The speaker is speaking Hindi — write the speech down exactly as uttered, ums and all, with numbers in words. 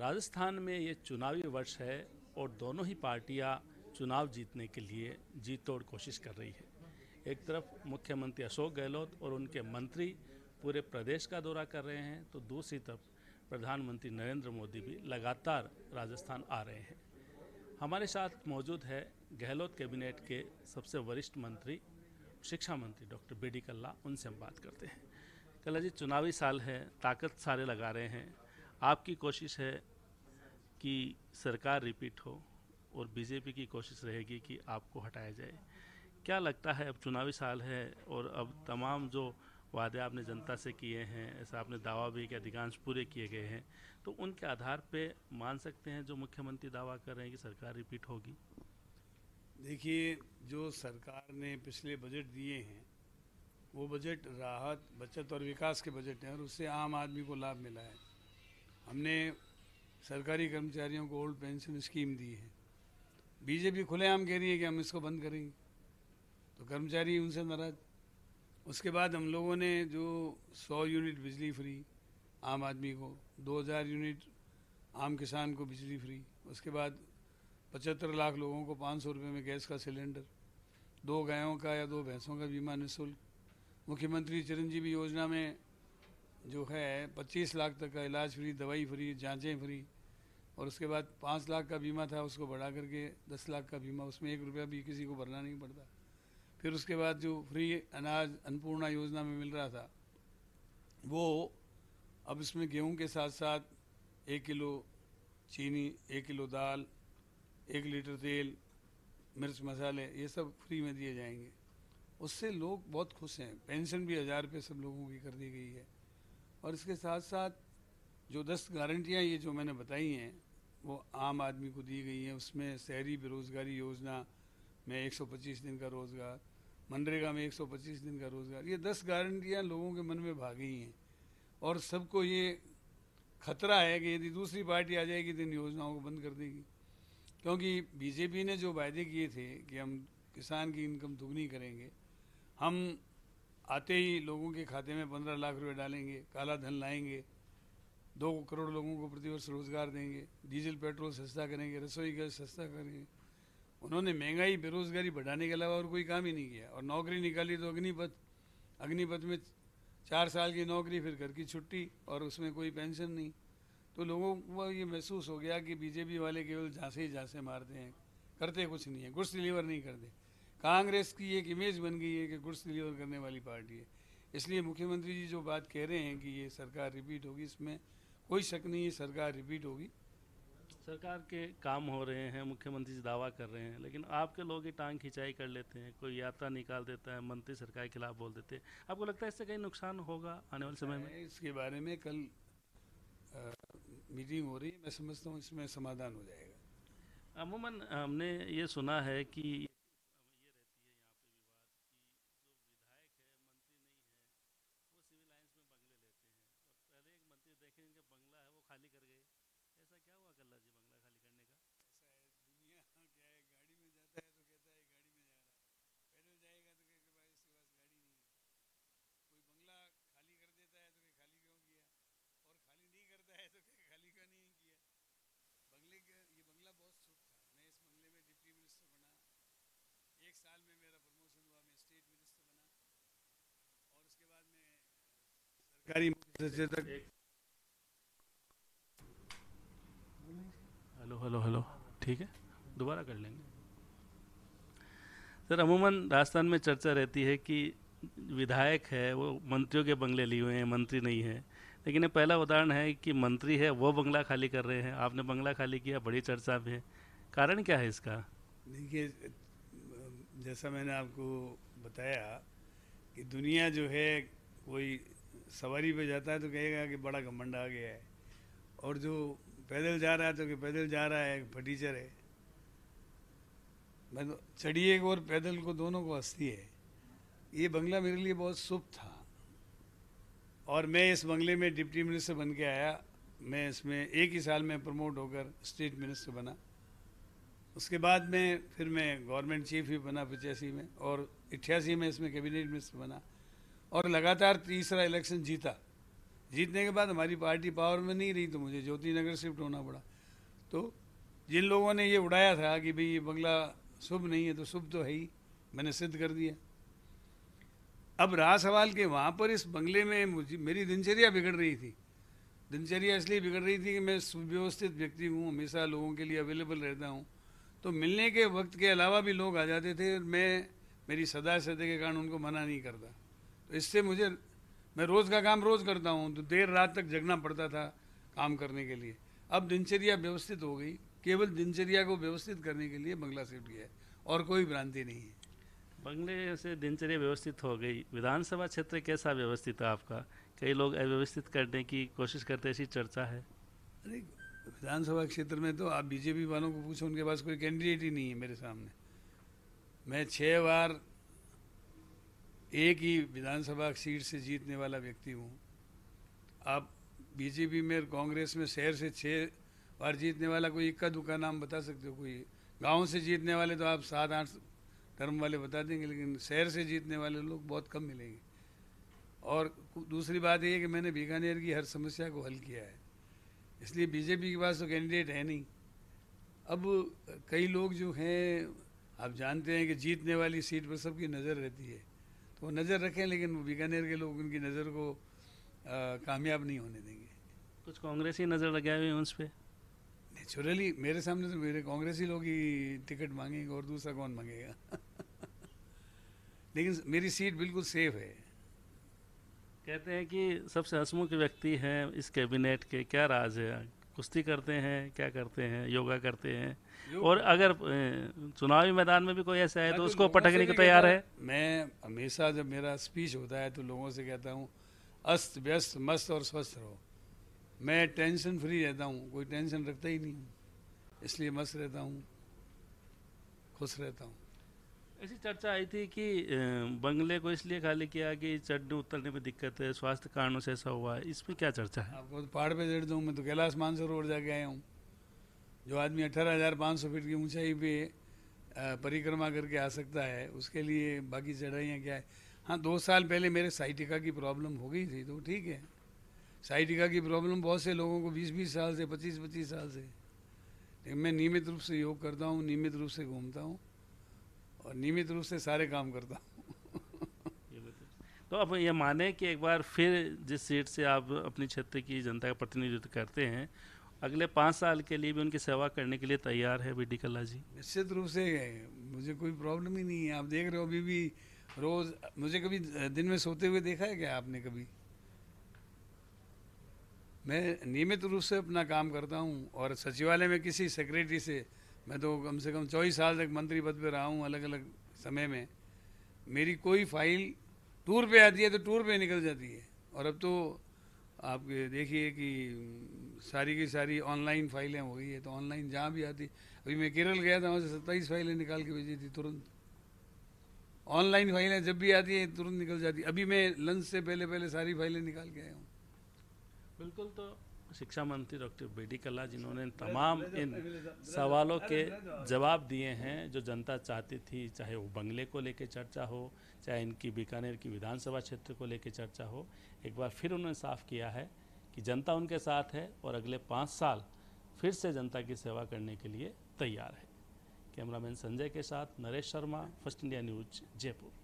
राजस्थान में ये चुनावी वर्ष है और दोनों ही पार्टियां चुनाव जीतने के लिए जी तोड़ कोशिश कर रही है। एक तरफ मुख्यमंत्री अशोक गहलोत और उनके मंत्री पूरे प्रदेश का दौरा कर रहे हैं, तो दूसरी तरफ प्रधानमंत्री नरेंद्र मोदी भी लगातार राजस्थान आ रहे हैं। हमारे साथ मौजूद है गहलोत कैबिनेट के सबसे वरिष्ठ मंत्री, शिक्षा मंत्री डॉक्टर बी डी कल्ला। उनसे हम बात करते हैं। कल्ला जी, चुनावी साल है, ताकत सारे लगा रहे हैं। आपकी कोशिश है कि सरकार रिपीट हो और बीजेपी की कोशिश रहेगी कि आपको हटाया जाए। क्या लगता है, अब चुनावी साल है और अब तमाम जो वादे आपने जनता से किए हैं, ऐसा आपने दावा भी कि अधिकांश पूरे किए गए हैं, तो उनके आधार पे मान सकते हैं जो मुख्यमंत्री दावा कर रहे हैं कि सरकार रिपीट होगी? देखिए, जो सरकार ने पिछले बजट दिए हैं वो बजट राहत, बचत और विकास के बजट हैं और उससे आम आदमी को लाभ मिला है। हमने सरकारी कर्मचारियों को ओल्ड पेंशन स्कीम दी है। बीजेपी खुलेआम कह रही है कि हम इसको बंद करेंगे, तो कर्मचारी उनसे नाराज। उसके बाद हम लोगों ने जो सौ यूनिट बिजली फ्री आम आदमी को, दो हज़ार यूनिट आम किसान को बिजली फ्री, उसके बाद पचहत्तर लाख लोगों को पाँच सौ रुपये में गैस का सिलेंडर, दो गायों का या दो भैंसों का बीमा निःशुल्क, मुख्यमंत्री चिरंजीवी योजना में जो है पच्चीस लाख तक का इलाज फ्री, दवाई फ्री, जांचें फ्री, और उसके बाद पाँच लाख का बीमा था उसको बढ़ा करके दस लाख का बीमा, उसमें एक रुपया भी किसी को भरना नहीं पड़ता। फिर उसके बाद जो फ्री अनाज अन्नपूर्णा योजना में मिल रहा था वो अब इसमें गेहूं के साथ साथ एक किलो चीनी, एक किलो दाल, एक लीटर तेल, मिर्च मसाले, ये सब फ्री में दिए जाएंगे। उससे लोग बहुत खुश हैं। पेंशन भी हज़ार रुपये सब लोगों की कर दी गई है। और इसके साथ साथ जो दस गारंटियाँ ये जो मैंने बताई हैं वो आम आदमी को दी गई हैं। उसमें शहरी बेरोज़गारी योजना में एक सौ पच्चीस दिन का रोज़गार, मनरेगा में एक सौ पच्चीस दिन का रोज़गार, ये दस गारंटियाँ लोगों के मन में भा गई हैं। और सबको ये खतरा है कि यदि दूसरी पार्टी आ जाएगी तो इन योजनाओं को बंद कर देगी। क्योंकि बीजेपी ने जो वायदे किए थे कि हम किसान की इनकम दुगनी करेंगे, हम आते ही लोगों के खाते में पंद्रह लाख रुपए डालेंगे, काला धन लाएंगे, दो करोड़ लोगों को प्रतिवर्ष रोजगार देंगे, डीजल पेट्रोल सस्ता करेंगे, रसोई गैस सस्ता करेंगे। उन्होंने महंगाई, बेरोजगारी बढ़ाने के अलावा और कोई काम ही नहीं किया। और नौकरी निकाली तो अग्निपथ, अग्निपथ में चार साल की नौकरी, फिर घर की छुट्टी, और उसमें कोई पेंशन नहीं। तो लोगों को ये महसूस हो गया कि बीजेपी वाले केवल झांसे ही झांसे मारते हैं, करते कुछ नहीं है, गुड्स डिलीवर नहीं करते। कांग्रेस की एक इमेज बन गई है कि गुड्स डिलीवर करने वाली पार्टी है। इसलिए मुख्यमंत्री जी जो बात कह रहे हैं कि ये सरकार रिपीट होगी, इसमें कोई शक नहीं है, सरकार रिपीट होगी। सरकार के काम हो रहे हैं, मुख्यमंत्री जी दावा कर रहे हैं, लेकिन आपके लोग ही टांग खिंचाई कर लेते हैं। कोई यात्रा निकाल देता है, मंत्री सरकार के खिलाफ बोल देते हैं। आपको लगता है इससे कहीं नुकसान होगा आने वाले समय में? इसके बारे में कल आ, मीटिंग हो रही है, मैं समझता हूँ इसमें समाधान हो जाएगा। अमूमन हमने ये सुना है कि सरकारी मुख्य सचेतक। हेलो हेलो हेलो ठीक है, दोबारा कर लेंगे। सर, अमूमन राजस्थान में चर्चा रहती है कि विधायक है वो मंत्रियों के बंगले लिए हुए हैं, मंत्री नहीं है। लेकिन ये पहला उदाहरण है कि मंत्री है वो बंगला खाली कर रहे हैं, आपने बंगला खाली किया, बड़ी चर्चा में है। कारण क्या है इसका? देखिए, जैसा मैंने आपको बताया कि दुनिया जो है, कोई सवारी पे जाता है तो कहेगा कि बड़ा घमंड आ गया है, और जो पैदल जा रहा है तो कि पैदल जा रहा है, फटीचर है। मैं तो चढ़िए और पैदल को दोनों को हंसती है। ये बंगला मेरे लिए बहुत शुभ था और मैं इस बंगले में डिप्टी मिनिस्टर बन के आया। मैं इसमें एक ही साल में प्रमोट होकर स्टेट मिनिस्टर बना। उसके बाद में फिर मैं गवर्नमेंट चीफ ही बना पचासी में, और अट्ठासी में इसमें कैबिनेट मिनिस्टर बना, और लगातार तीसरा इलेक्शन जीता। जीतने के बाद हमारी पार्टी पावर में नहीं रही तो मुझे ज्योति नगर शिफ्ट होना पड़ा। तो जिन लोगों ने ये उड़ाया था कि भाई ये बंगला शुभ नहीं है, तो शुभ तो है ही, मैंने सिद्ध कर दिया। अब रहा सवाल कि वहाँ पर इस बंगले में मुझे मेरी दिनचर्या बिगड़ रही थी। दिनचर्या इसलिए बिगड़ रही थी कि मैं सुव्यवस्थित व्यक्ति हूँ, हमेशा लोगों के लिए अवेलेबल रहता हूँ, तो मिलने के वक्त के अलावा भी लोग आ जाते थे, मैं मेरी सदा सदा के कारण उनको मना नहीं करता। तो इससे मुझे, मैं रोज़ का काम रोज़ करता हूँ, तो देर रात तक जगना पड़ता था काम करने के लिए। अब दिनचर्या व्यवस्थित हो गई, केवल दिनचर्या को व्यवस्थित करने के लिए बंगला शिफ्ट किया है और कोई भ्रांति नहीं है। बंगले से दिनचर्या व्यवस्थित हो गई, विधानसभा क्षेत्र कैसा व्यवस्थित है आपका? कई लोग अव्यवस्थित करने की कोशिश करते, ऐसी चर्चा है। अरे विधानसभा क्षेत्र में तो आप बीजेपी वालों को पूछो, उनके पास कोई कैंडिडेट ही नहीं है मेरे सामने। मैं छः बार एक ही विधानसभा सीट से जीतने वाला व्यक्ति हूँ। आप बीजेपी में, कांग्रेस में शहर से छः बार जीतने वाला कोई इक्का दुक्का नाम बता सकते हो? कोई गांव से जीतने वाले तो आप सात आठ टर्म वाले बता देंगे, लेकिन शहर से जीतने वाले लोग बहुत कम मिलेंगे। और दूसरी बात ये है कि मैंने बीकानेर की हर समस्या को हल किया है, इसलिए बीजेपी के पास तो कैंडिडेट है नहीं। अब कई लोग जो हैं, आप जानते हैं कि जीतने वाली सीट पर सबकी नज़र रहती है, तो वो नज़र रखें, लेकिन वो बीकानेर के लोग उनकी नज़र को आ, कामयाब नहीं होने देंगे। कुछ कांग्रेसी नज़र लगाए हुए हैं उस पर? नेचुरली मेरे सामने तो मेरे कांग्रेसी लोग ही टिकट मांगेंगे और दूसरा कौन मांगेगा। लेकिन मेरी सीट बिल्कुल सेफ है। कहते हैं कि सबसे हंसमुख व्यक्ति हैं इस कैबिनेट के, क्या राज है? कुश्ती करते हैं, क्या करते हैं, योगा करते हैं, और अगर अ, चुनावी मैदान में भी कोई ऐसा है तो उसको पटकने को तैयार है? मैं हमेशा जब मेरा स्पीच होता है तो लोगों से कहता हूँ, अस्त व्यस्त मस्त और स्वस्थ रहो। मैं टेंशन फ्री रहता हूँ, कोई टेंशन रखता ही नहीं हूँ, इसलिए मस्त रहता हूँ, खुश रहता हूँ। ऐसी चर्चा आई थी कि अ, बंगले को इसलिए खाली किया कि चढ़ने उतरने में दिक्कत है, स्वास्थ्य कारणों से ऐसा हुआ है, इसमें क्या चर्चा है? आपको तो पहाड़ पे चढ़ दूँ, मैं तो कैलाश मानसरोवर जाके आया हूँ। जो आदमी अठारह हज़ार पाँच सौ फीट की ऊंचाई पे अ, परिक्रमा करके आ सकता है, उसके लिए बाकी चढ़ाइयाँ क्या है। हाँ, दो साल पहले मेरे साइटिका की प्रॉब्लम हो गई थी, तो ठीक है। साइटिका की प्रॉब्लम बहुत से लोगों को बीस बीस साल से, पच्चीस पच्चीस साल से, लेकिन मैं नियमित रूप से योग करता हूँ, नियमित रूप से घूमता हूँ और नियमित रूप से सारे काम करता हूँ। तो अब ये माने कि एक बार फिर जिस सीट से आप अपनी क्षेत्र की जनता का प्रतिनिधित्व करते हैं, अगले पाँच साल के लिए भी उनकी सेवा करने के लिए तैयार है बी डी कल्ला जी? निश्चित रूप से मुझे कोई प्रॉब्लम ही नहीं है। आप देख रहे हो अभी भी रोज़, मुझे कभी दिन में सोते हुए देखा है क्या आपने कभी? मैं नियमित रूप से अपना काम करता हूँ और सचिवालय में किसी सेक्रेटरी से, मैं तो कम से कम चौबीस साल तक मंत्री पद पे रहा हूँ अलग अलग समय में, मेरी कोई फाइल टूर पे आती है तो टूर पे निकल जाती है। और अब तो आप देखिए कि सारी की सारी ऑनलाइन फाइलें हो गई है, तो ऑनलाइन जहाँ भी आती, अभी मैं केरल गया था, वहाँ से सत्ताईस फाइलें निकाल के भेजी थी तुरंत। ऑनलाइन फाइलें जब भी आती हैं तुरंत निकल जाती। अभी मैं लंच से पहले पहले सारी फाइलें निकाल के आया हूँ। बिल्कुल। तो शिक्षा मंत्री डॉक्टर बी डी कल्ला जिन्होंने तमाम इन सवालों के जवाब दिए हैं जो जनता चाहती थी, चाहे वो बंगले को लेकर चर्चा हो, चाहे इनकी बीकानेर की विधानसभा क्षेत्र को लेकर चर्चा हो, एक बार फिर उन्होंने साफ किया है कि जनता उनके साथ है और अगले पाँच साल फिर से जनता की सेवा करने के लिए तैयार है। कैमरामैन संजय के साथ Naresh Sharma, First India News, Jaipur.